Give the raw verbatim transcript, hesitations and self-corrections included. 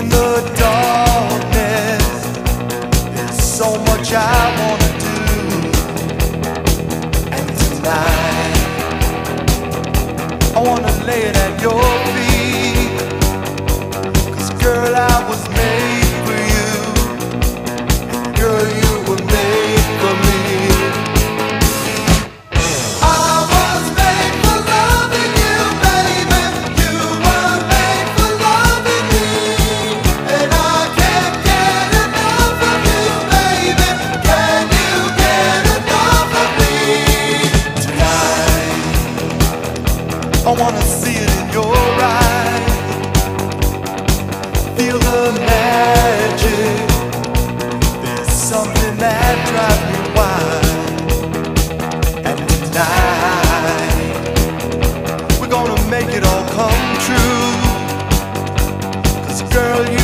In the darkness, there's so much I wanna do. And tonight, I wanna lay it at your feet. 'Cause girl, I was made for you. And girl, you were made for me. I wanna see it in your eyes. Feel the magic. There's something that drives me wild. And tonight, we're gonna make it all come true. 'Cause girl, you